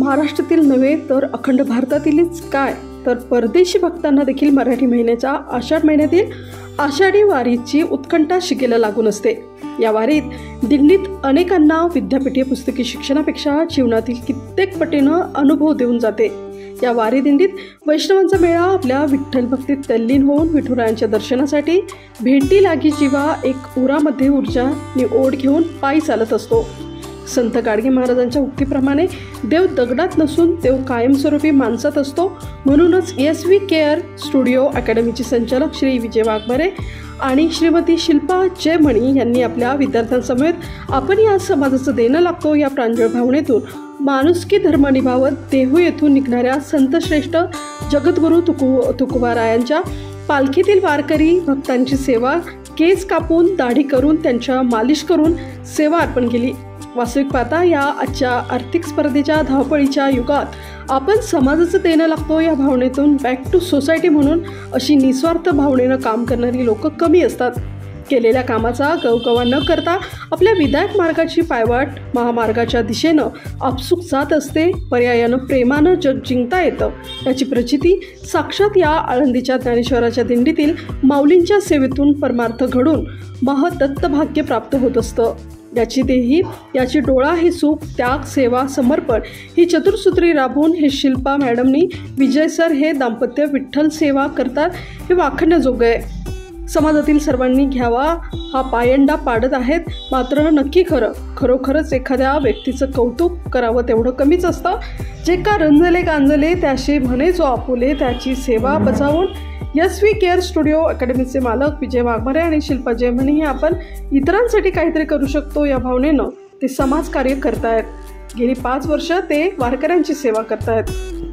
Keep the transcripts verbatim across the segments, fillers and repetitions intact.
महाराष्ट्रातील नव्हे तर अखंड भारतातीलच काय तर परदेशी भक्तांना देखील मराठी महिन्याच्या आषाढ महिन्यातील आषाढी वारीची उत्कंठा शिकेला लागून असते। या वारीत दिंडीत अनेकांना विद्यापीठीय पुस्तकी शिक्षणापेक्षा जीवनातील कित्येक पटीनं अनुभव देऊन जाते। या वारी दिंडीत वैष्णवांचा मेळा आपल्या विठ्ठल भक्तीत तल्लीन होऊन विठुरायांच्या दर्शनासाठी भेटी लागी जीवा एक उरामध्ये ऊर्जा आणि ओढ घेऊन पायी चालत असतो। संत गाडगे महाराजांच्या उक्तीप्रमाणे देव दगडात नसून देव कायमस्वरूपी माणसात असतो। म्हणूनच एस व्ही केअर स्टुडिओ अकॅडमीचे संचालक श्री विजय वाघमारे आणि श्रीमती शिल्पा जयमणी यांनी आपल्या विद्यार्थ्यांसमवेत आपण या समाजाचं देणं लागतो या प्रांजळ भावनेतून माणुसकी धर्म निभावत देहू येथून निघणाऱ्या संतश्रेष्ठ जगद्गुरू तुको तुकोबारायांच्या पालखीतील वारकरी भक्तांची सेवा केस कापून दाढी करून त्यांच्या मालिश करून सेवा अर्पण केली। वास्तविक पाहता या आजच्या आर्थिक स्पर्धेच्या धावपळीच्या युगात आपण समाजाचं देणं लागतो या भावनेतून बॅक टू सोसायटी म्हणून अशी निस्वार्थ भावनेनं काम करणारी लोक कमी असतात। केलेल्या कामाचा गवगवा न करता आपल्या विधायक मार्गाची पायवाट महामार्गाच्या दिशेनं आपसूक जात असते। पर्यायानं प्रेमानं जग जिंकता येतं याची प्रचिती साक्षात या आळंदीच्या ज्ञानेश्वराच्या दिंडीतील माऊलींच्या सेवेतून परमार्थ घडून महदत्त भाग्य प्राप्त होत असतं। याची देही याची डोळा हे सुख त्याग सेवा समर्पण ही चतुर्सूत्री राबवून हे शिल्पा मॅडमनी विजय सर हे दाम्पत्य विठ्ठल सेवा करतात हे वाखण्याजोगं आहे। समाजातील सर्वांनी घ्यावा हा पायंडा पाडत आहेत, मात्र नक्की खरं खरोखरच एखाद्या व्यक्तीचं कौतुक करावं तेवढं कमीच असतं। जे का रंजले गांजले त्याशी म्हणे जो आपुले त्याची सेवा बजावून एस व्ही केअर स्टुडिओ अकॅडमीचे मालक विजय वाघमारे आणि शिल्पा जयमणी हे आपण इतरांसाठी काहीतरी करू शकतो या भावनेनं ते समाजकार्य करतायत। गेली पाच वर्ष ते वारकऱ्यांची सेवा करतायत।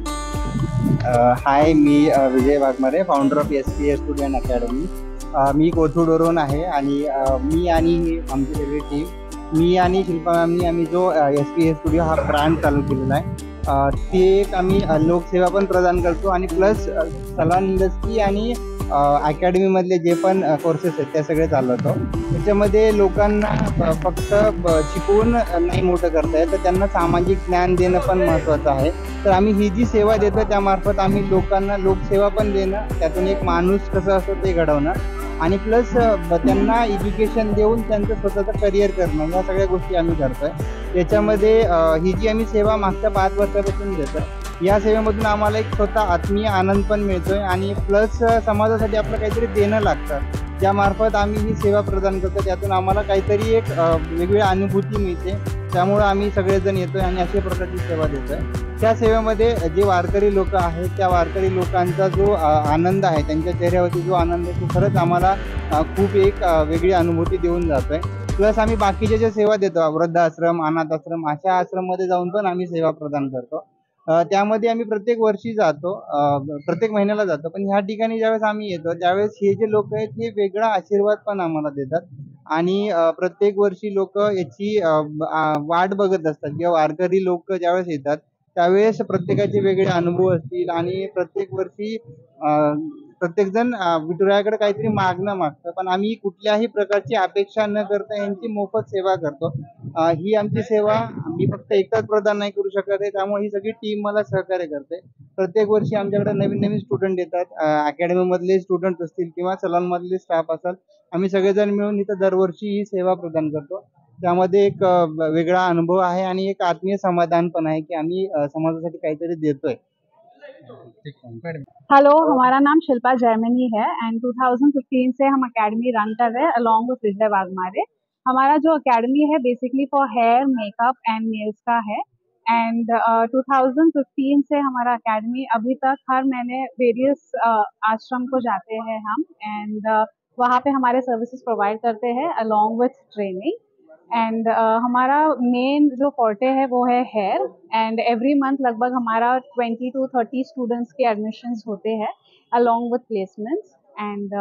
हाय, मी Vijay Waghmare, founder of S V care studio and academy. मी कोथरूडवरून आहे आणि मी आणि आमची सगळी टीम मी आणि शिल्पा मॅमनी आम्ही जो एस व्ही केअर स्टुडिओ हा ब्रँड चालू केलेला आहे ते एक आम्ही लोकसेवा पण प्रदान करतो आणि प्लस सलान इंडस्ट्री आणि अकॅडमीमधले जे पण कोर्सेस आहेत त्या सगळे चालवतो। त्याच्यामध्ये लोकांना फक्त शिकवून नाही मोठं करता येत, तर त्यांना सामाजिक ज्ञान देणं पण महत्त्वाचं आहे। तर आम्ही ही जी सेवा देतो त्यामार्फत आम्ही लोकांना लोकसेवा पण देणं, त्यातून एक माणूस कसं असतं ते घडवणं आणि प्लस त्यांना एज्युकेशन देऊन त्यांचं स्वतःचं करिअर करणं, ह्या सगळ्या गोष्टी आम्ही करतो आहे। याच्यामध्ये ही जी आम्ही सेवा मागच्या पाच वर्षापासून देतो आहे, या सेवेमधून आम्हाला एक स्वतः आत्मीय आनंद पण मिळतो आहे आणि प्लस समाजासाठी आपलं काहीतरी देणं लागतं, ज्यामार्फत आम्ही ही सेवा प्रदान करतो। त्यातून आम्हाला काहीतरी एक वेगळी अनुभूती मिळते, त्यामुळं आम्ही सगळेजण येतो आहे आणि अशा प्रकारची सेवा देतो आहे। त्या सेवेमध्ये जे वारकरी लोक आहेत त्या वारकरी लोकांचा जो आनंद आहे, त्यांच्या चेहऱ्यावरती जो आनंद आहे तो खरंच आम्हाला खूप एक वेगळी अनुभूती देऊन जातो आहे। प्लस आम्ही बाकीच्या ज्या सेवा देतो, वृद्धाश्रम अनाथ आश्रम अशा आश्रममध्ये जाऊन पण आम्ही सेवा प्रदान करतो। त्यामध्ये आम्ही प्रत्येक वर्षी जातो, प्रत्येक महिन्याला जातो, पण ह्या ठिकाणी ज्यावेळेस आम्ही येतो त्यावेळेस हे जे लोक आहेत हे वेगळा आशीर्वाद पण आम्हाला देतात आणि प्रत्येक वर्षी लोक याची वाट बघत असतात किंवा वारकरी लोक ज्यावेळेस येतात त्यावेळेस प्रत्येकाचे वेगळे अनुभव असतील आणि प्रत्येक वर्षी प्रत्येकजण विठुरायाकडे काहीतरी मागणं मागतं, पण आम्ही कुठल्याही प्रकारची अपेक्षा न करता यांची मोफत सेवा करतो। ही आमची सेवा मी फक्त एकटाच प्रदान नाही करू शकत आहे, त्यामुळे ही सगळी टीम मला सहकार्य करते। प्रत्येक वर्षी आमच्याकडे नवीन नवीन स्टुडंट येतात, अकॅडमीमधले स्टुडंट असतील किंवा सलानमधले स्टाफ असेल, आम्ही सगळेजण मिळून इथं दरवर्षी ही सेवा प्रदान करतो। त्यामध्ये एक वेगळा अनुभव आहे आणि एक आत्मीय समाधान पण आहे की आम्ही समाजासाठी काहीतरी देतोय। हेलो, हमारा नाम शिल्पा जयमनी है एंड टू थाउजेंड फिफ्टीन से हम अकेडमी रन कर रहे हैं अलॉन्ग विद विजय वाघमारे। हमारा जो अकेडमी है basically for hair makeup and nails का है एंड टू थाउजेंड फिफ्टीन से हमारा अकेडमी अभी तक हर महीने वेरियस uh, आश्रम को जाते हैं हम एंड uh, वहाँ पे हमारे सर्विसेज प्रोवाइड करते हैं along with training and uh, हमारा मेन जो फोर्टे है वो है हेयर एंड एवरी मंथ लगभग हमारा ट्वेंटी टू थर्टी स्टूडेंट्स के एडमिशन्स होते हैं अलॉन्ग विथ प्लेसमेंट्स एंड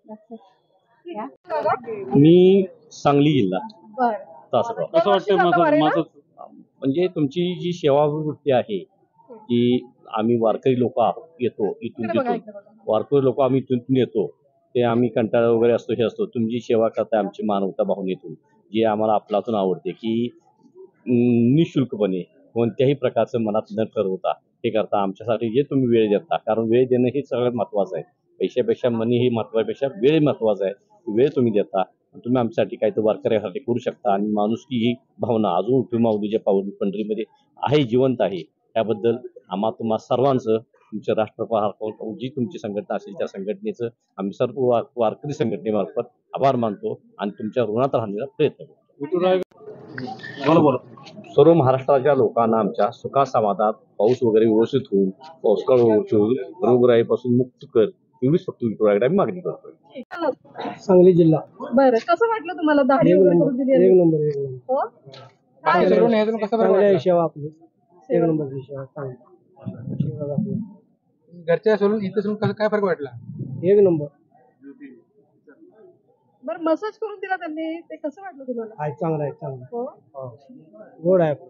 मी सांगली जिल्हा तासगाव। असं वाटतं माझं माझं म्हणजे तुमची जी सेवावृत्ती आहे की आम्ही वारकरी लोक येतो इथून तिथून वारकरी लोक आम्ही इथून येतो ते आम्ही कंटाळा वगैरे असतो हे असतो, तुमची सेवा करताय आमची मानवता भावनेतून जी आम्हाला आपलातून आवडते की निशुल्कपणे कोणत्याही प्रकारचं मनात न ठरवता हे करता आमच्यासाठी जे तुम्ही वेळ देता, कारण वेळ देणं हे सगळ्यात महत्त्वाचं आहे. पैशापेक्षा मनी ही महत्त्वापेक्षा वेळ महत्त्वाचा आहे. वेळ तुम्ही देता, तुम्ही आमच्यासाठी काही तर वारकऱ्यासाठी करू शकता आणि माणुसकी ही भावना अजून उठून माऊलीच्या पाऊल पंढरीमध्ये आहे, जिवंत आहे. त्याबद्दल आम्हा तुम्हा सर्वांचं तुमच्या राष्ट्रपहार जी तुमची संघटना असेल त्या संघटनेचं आम्ही सर्व वार वारकरी संघटनेमार्फत आभार मानतो आणि तुमच्या ऋणात राहण्याचा प्रयत्न करतो. सर्व महाराष्ट्राच्या लोकांना आमच्या सुखा समाधात पाऊस वगैरे व्यवस्थित होऊन पावसाळ होऊन रोगराईपासून मुक्त कर एवढीच फक्त विठुरायाकडे आम्ही मागणी करतोय. सांगली जिल्हा. बरं, कसं वाटलं तुम्हाला दाढी वगैरे करून दिली आहे? एक नंबर एक नंबर हो? काय काय करून ह्यातून कसं बरं वाटलं? सेवा आपली एक नंबर सेवा चांगली सेवा आपली. घरच्या सोडून इथे सोडून कसं काय फरक वाटला? एक नंबर. बरं, मसाज करून दिला त्यांनी, ते कसं वाटलं तुम्हाला? आहे चांगला आहे चांगला हो? हो. गोड आहे.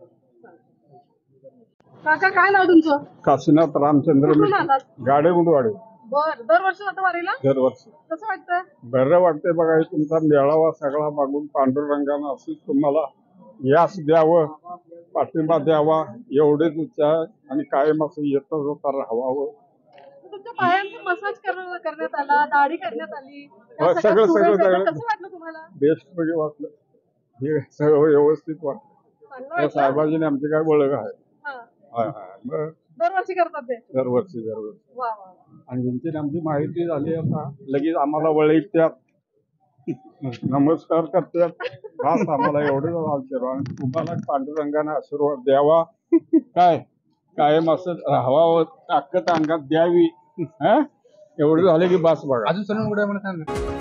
काका, काय नाव तुमचं? काशीनाथ रामचंद्र कुठून आलात? गाडे गुंडवाडे. बर, दरवर्षी जातो वारीला? दरवर्षी. कसं वाटतं? बरं वाटते बघा, हे तुमचा मेळावा सगळा मागून पांडुरंगानं असंच तुम्हाला यास द्यावं, पाठिंबा द्यावा एवढेच इच्छा आहे आणि कायम असं येतं होता राहावं. तुमच्या पायांचा मसाज करण्यात आला, दाढी करण्यात आली, हो, सगळं सगळं सगळं कसं वाटलं तुम्हाला? बेस्ट म्हणजे वाटलं, हे सगळं व्यवस्थित वाटलं. चांगलं त्या वाटलं? साहेबाजीने आमची काय ओळख आहे. हा. हाय हाय मग दरवर्षी करतात ते? दरवर्षी दरवर्षी वा वा. आणि ज्यांची आमची माहिती झाली आता लगेच आम्हाला वळीत्यात, नमस्कार करतात. खास आम्हाला एवढेच आशीर्वाद, तुम्हाला पांडुरंगाने आशीर्वाद द्यावा, काय कायम असं राहावं, ताकद अंगात द्यावी. हा एवढं झालं की बस बघा. अजून सण उघड्या म्हणून सांग.